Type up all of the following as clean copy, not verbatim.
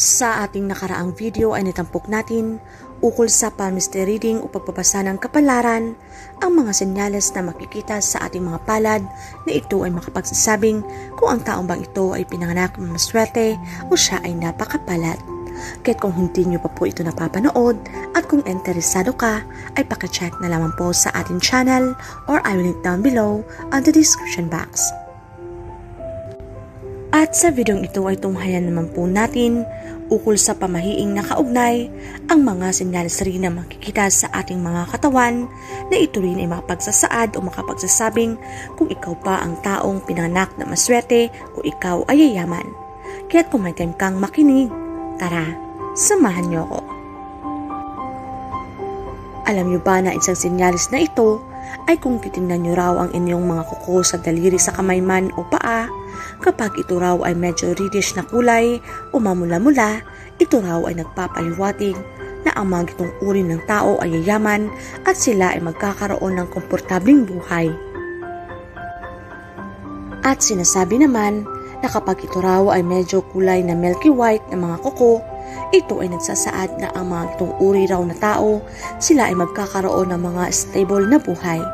Sa ating nakaraang video ay natampok natin ukol sa palmistry reading o pagbabasa ng kapalaran ang mga senyales na makikita sa ating mga palad na ito ay makapagsasabing kung ang taong bang ito ay pinanganak ng maswerte o siya ay napakapalad. Kahit kung hindi nyo pa po ito napapanood at kung interesado ka ay pakicheck na lamang po sa ating channel or I will link down below on the description box. At sa videong ito ay tunghayan naman po natin ukol sa pamahiing nakaugnay ang mga senyales rin na makikita sa ating mga katawan na ito rin ay makapagsasaad o makapagsasabing kung ikaw pa ang taong pinanganak na maswerte o ikaw ay yayaman. Kaya't kung may time kang makinig, tara, samahan niyo ako. Alam niyo ba na isang senyales na ito ay kung titingnan niyo raw ang inyong mga kuko sa daliri sa kamay man o paa, kapag ito raw ay medyo reddish na kulay o mamula-mula, ito raw ay nagpapaliwatig na ang mga gitong uri ng tao ay yayaman at sila ay magkakaroon ng komportabling buhay. At sinasabi naman na kapag ito raw ay medyo kulay na milky white na mga kuko, ito ay nagsasaad na ang mga gitong uri raw na tao, sila ay magkakaroon ng mga stable na buhay.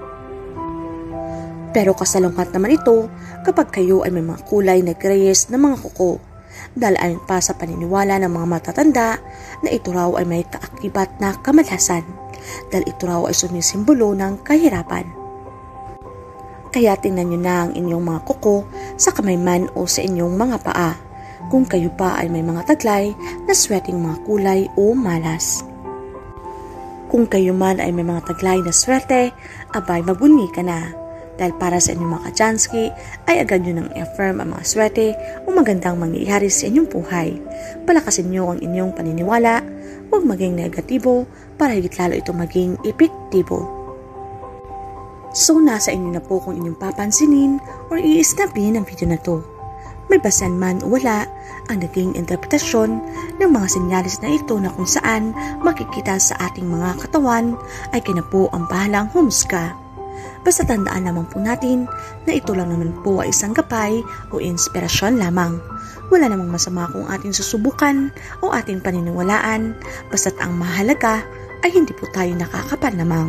Pero kasalungkat naman ito kapag kayo ay may mga kulay na grayish na mga kuko, dahil ayon pa sa paniniwala ng mga matatanda na ito raw ay may kaakibat na kamalasan, dahil ito raw ay sumisimbolo ng kahirapan. Kaya tingnan nyo na ang inyong mga kuko sa kamay man o sa inyong mga paa, kung kayo pa ay may mga taglay na swerteng mga kulay o malas. Kung kayo man ay may mga taglay na swerte, abay magbunyi ka na. Dahil para sa inyong mga kachansky ay agad nyo nang i-affirm ang mga swerte o magandang mangyayari sa inyong buhay. Palakasin nyo ang inyong paniniwala, huwag maging negatibo para higit lalo ito maging epektibo. So nasa inyo na po kung inyong papansinin o i-snapin ang video na to. May basehan man o wala ang naging interpretasyon ng mga senyalis na ito na kung saan makikita sa ating mga katawan ay kina po ang bahalang humusga. Basta tandaan lamang po natin na ito lang naman po ay isang gabay o inspirasyon lamang. Wala namang masama kung ating susubukan o ating paniniwalaan, basta't ang mahalaga ay hindi po tayo nakakapanlamang.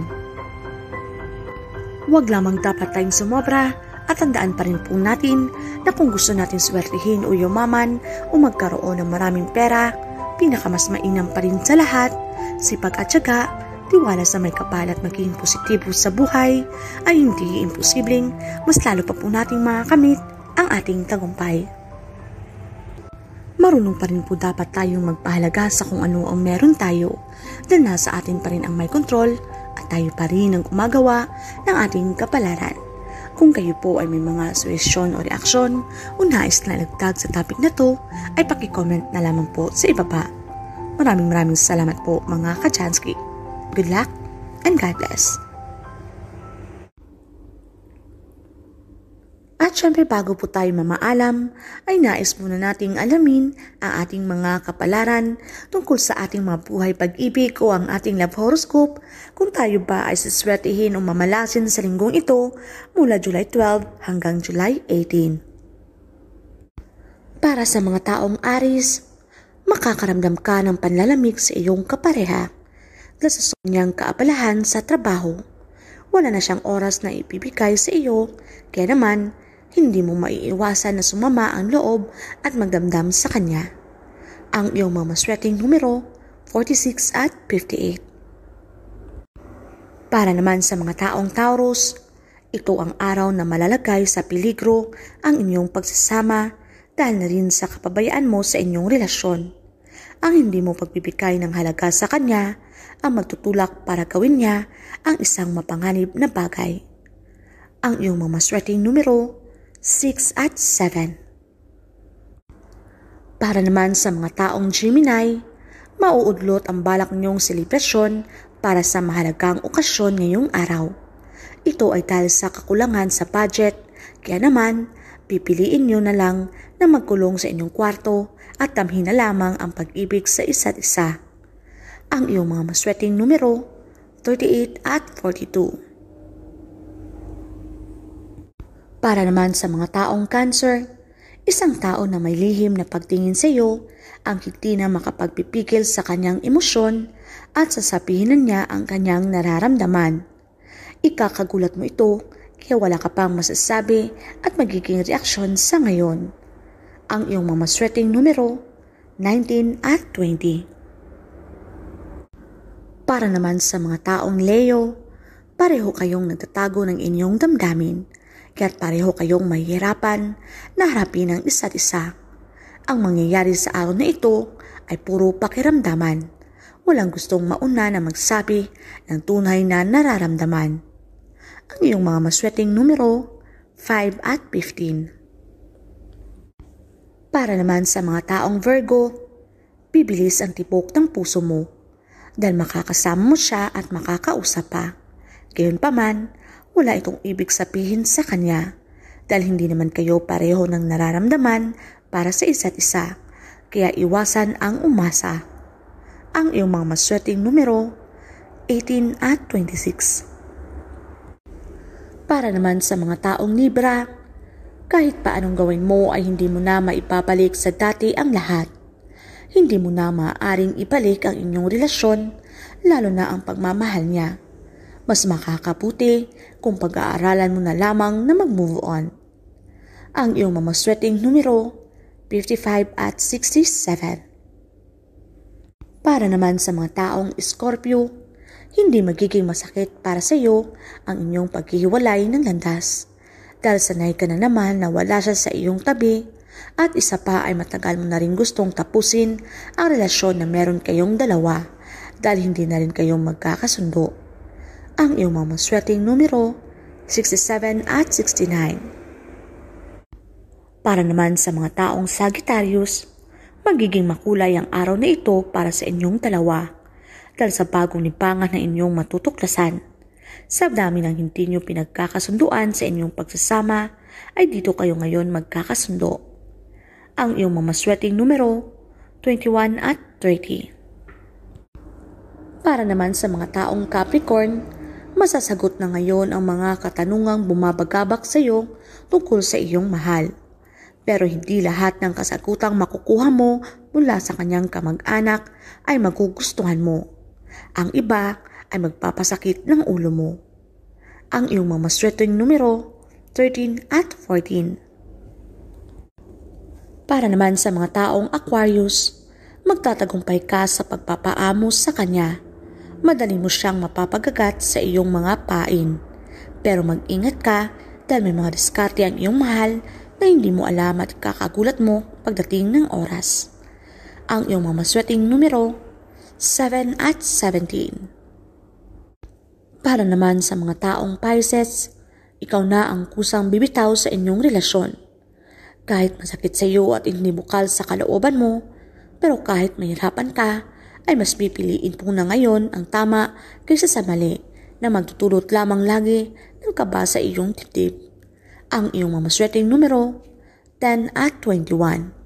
Huwag lamang dapat tayong sumobra at tandaan pa rin po natin na kung gusto natin swertihin o yumaman o magkaroon ng maraming pera, pinakamas mainam pa rin sa lahat, sipag at tiyaga, tiwala sa may kapal at maging positibo sa buhay ay hindi imposibleng mas lalo pa po nating makakamit ang ating tagumpay. Marunong pa rin po dapat tayong magpahalaga sa kung ano ang meron tayo dahil nasa atin pa rin ang may kontrol at tayo pa rin ang gumagawa ng ating kapalaran. Kung kayo po ay may mga suwesyon o reaksyon o nais na ilagdag sa topic na to ay paki-comment na lamang po sa ibaba. Maraming salamat po mga kachansky. Good luck and God bless. At syempre bago po tayo mamaalam, ay nais muna nating alamin ang ating mga kapalaran tungkol sa ating mga buhay pag-ibig o ang ating love horoscope kung tayo ba ay siswertihin o mamalasin sa linggong ito mula July 12 hanggang July 18. Para sa mga taong Aries, makakaramdam ka ng panlalamig sa iyong kapareha dahil sa kanyang kaabalahan sa trabaho. Wala na siyang oras na ibibigay sa iyo, kaya naman hindi mo maiiwasan na sumama ang loob at magdamdam sa kanya. Ang iyong mga maswerteng numero 46 at 58. Para naman sa mga taong Taurus, ito ang araw na malalagay sa peligro ang inyong pagsasama dahil na rin sa kapabayaan mo sa inyong relasyon. Ang hindi mo pagbibigay ng halaga sa kanya ang magtutulak para gawin niya ang isang mapanganib na bagay. Ang iyong mga maswerteng numero 6 at 7. Para naman sa mga taong Gemini, mauudlot ang balak niyong selebrasyon para sa mahalagang okasyon ngayong araw. Ito ay dahil sa kakulangan sa budget, kaya naman pipiliin niyo na lang na magkulong sa inyong kwarto at damhin na lamang ang pag-ibig sa isa't isa. Ang iyong mga maswerteng numero 38 at 42. Para naman sa mga taong Cancer, Isang tao na may lihim na pagtingin sa iyo ang hindi na makapagpipigil sa kanyang emosyon at sasabihin na niya ang kanyang nararamdaman. Ikakagulat mo ito kaya wala ka pang masasabi at magiging reaksyon sa ngayon. Ang iyong mamaswerteng numero 19 at 20. Para naman sa mga taong Leo, pareho kayong nagtatago ng inyong damdamin, kaya't pareho kayong mahihirapan na harapin ang isa't isa. Ang mangyayari sa araw na ito ay puro pakiramdaman. Walang gustong mauna na magsabi ng tunay na nararamdaman. Ang iyong mga maswerteng numero 5 at 15. Para naman sa mga taong Virgo, bibilis ang tibok ng puso mo dahil makakasama mo siya at makakausap pa. Gayunpaman, wala itong ibig sabihin sa kanya dahil hindi naman kayo pareho ng nararamdaman para sa isa't isa, kaya iwasan ang umasa. Ang iyong mga maswerteng numero 18 at 26. Para naman sa mga taong Libra, kahit pa anong gawin mo ay hindi mo na maipabalik sa dati ang lahat. Hindi mo na maaaring ibalik ang inyong relasyon, lalo na ang pagmamahal niya. Mas makakabuti kung pag-aaralan mo na lamang na mag-move on. Ang iyong mamaswerteng numero 55 at 67. Para naman sa mga taong Scorpio, hindi magiging masakit para sa iyo ang inyong paghihiwalay ng landas. Dahil sanay ka na naman na wala siya sa iyong tabi at isa pa ay matagal mo na rin gustong tapusin ang relasyon na meron kayong dalawa dahil hindi na rin kayong magkakasundo. Ang iyong mga maswerteng numero 67 at 69. Para naman sa mga taong Sagittarius, magiging makulay ang araw na ito para sa inyong dalawa dahil sa bagong libangan na inyong matutuklasan. Sa dami ng hindi nyo pinagkakasunduan sa inyong pagsasama ay dito kayo ngayon magkakasundo. Ang iyong mamaswerteng numero 21 at 30. Para naman sa mga taong Capricorn, masasagot na ngayon ang mga katanungang bumabagabak sa iyo tungkol sa iyong mahal. Pero hindi lahat ng kasagutang makukuha mo mula sa kanyang kamag-anak ay magugustuhan mo. Ang iba ay magpapasakit ng ulo mo. Ang iyong mamaswerteng numero 13 at 14. Para naman sa mga taong Aquarius, magtatagumpay ka sa pagpapaamos sa kanya. Madali mo siyang mapapagagat sa iyong mga pain. Pero mag-ingat ka dahil may mga diskarte ang iyong mahal na hindi mo alam at kakagulat mo pagdating ng oras. Ang iyong mamaswerteng numero 7 at 17. Para naman sa mga taong Pisces, ikaw na ang kusang bibitaw sa inyong relasyon. Kahit masakit sa iyo at hindi bukal sa kalooban mo, pero kahit mahirapan ka, ay mas pipiliin po na ngayon ang tama kaysa sa mali na magtutulot lamang lagi ng kaba sa iyong dibdib. Ang iyong mamaswerteng numero 10 at 21.